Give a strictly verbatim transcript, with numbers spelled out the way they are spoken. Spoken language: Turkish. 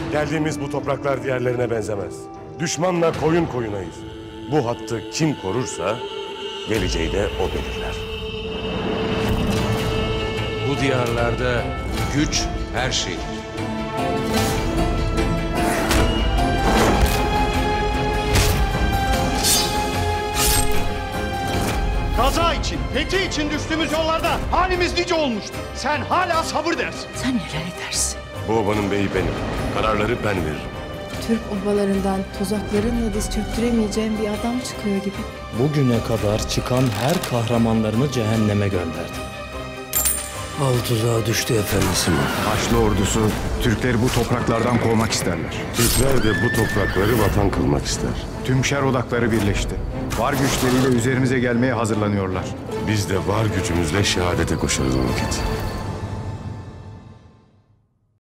Geldiğimiz bu topraklar diğerlerine benzemez. Düşmanla koyun koyunayız. Bu hattı kim korursa geleceği de o belirler. Bu diyarlarda güç her şeydir. Gaza için, fethi için düştüğümüz yollarda halimiz nice olmuştu. Sen hala sabır dersin. Sen neler edersin? Bu obanın beyi benim. Kararları ben veririm. Türk obalarından tuzaklarınla diz çöktüremeyeceğim bir adam çıkıyor gibi. Bugüne kadar çıkan her kahramanlarını cehenneme gönderdi. Al tuzağa düştü efendisi. Haçlı ordusu Türkleri bu topraklardan kovmak isterler. Türkler de bu toprakları vatan kılmak ister. Tüm şer odakları birleşti. Var güçleriyle üzerimize gelmeye hazırlanıyorlar. Biz de var gücümüzle şehadete koşarız o vakit.